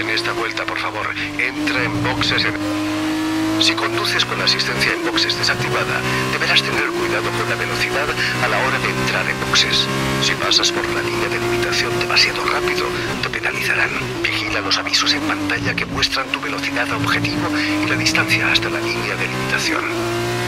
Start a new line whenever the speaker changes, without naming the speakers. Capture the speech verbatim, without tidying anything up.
en esta vuelta, por favor. Entra en boxes en... Si conduces con la asistencia en boxes desactivada, deberás tener cuidado con la velocidad a la hora de entrar en boxes. Si pasas por la línea de limitación demasiado rápido, te penalizarán. Vigila los avisos en pantalla que muestran tu velocidad objetivo y la distancia hasta la línea de limitación.